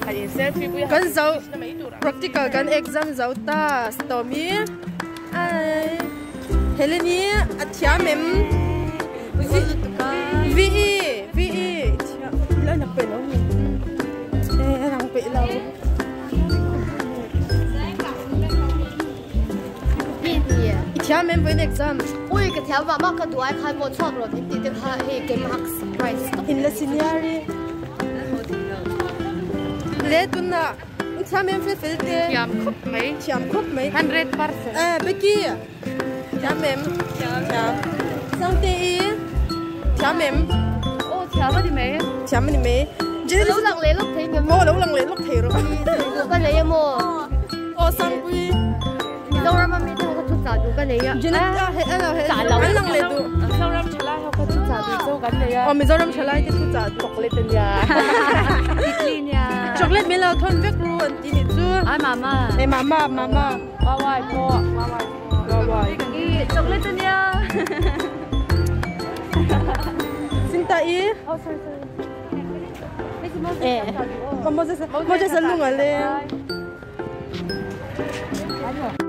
kan zo practical kan exam zo ta stomi ai heleni athia mem vi la na pe lo rang pe lo athia mem với exam ui cái theo mà mắc cái tuổi khai một chọn rồi thì được hay cái mark surprise in la seniori le tunna athia mem fe felte thiam khop mai 100% Becky athia mem sang te thiam mem ô theo cái gì mày thiam ni me lâu lặng lấy lúc thấy mày ô lâu lặng lấy lúc thấy rồi cái này em mua ô sang quy lâu lắm mà mình không có chút giả đủ cái này á trả lâu lặng lấy đủ lâu lắm trở lại không có chút giả đủ cái này á mình lâu lắm trở lại thì chút giả chocolate nha nha chocolate mình là thôn vét luôn tí nữa chứ ai mama wai chocolate nha xin tay con mua ra luôn à lên